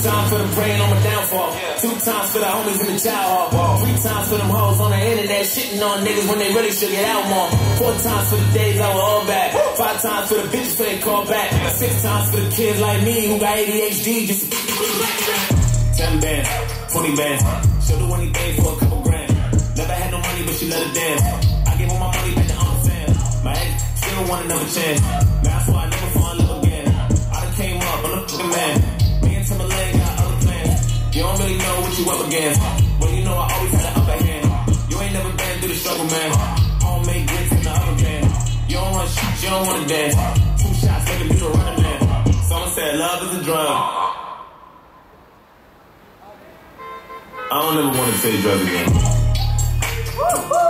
times for the praying on my downfall. 2 times for the homies in the child hall. 3 times for them hoes on the internet shitting on niggas when they really should get out more. 4 times for the days I was all back. 5 times for the bitches so they call back. 6 times for the kids like me who got ADHD just 10 bands, 20 bands. She'll do anything for a couple grand. Never had no money but she let it dance. I gave all my money back to Uncle Sam. My ex still want another chance. Man, I swear I never fall in love again. I done came up, I'm a fucking man. Me and Timberlake got other plans. You don't really know what you up against, but you know I always had an upper hand. You ain't never been through the struggle, man. I don't make grits in the oven pan. You don't want shit, you don't wanna dance. 2 shots making you the running man. Someone said love is a drug. I don't ever want to say drugs again.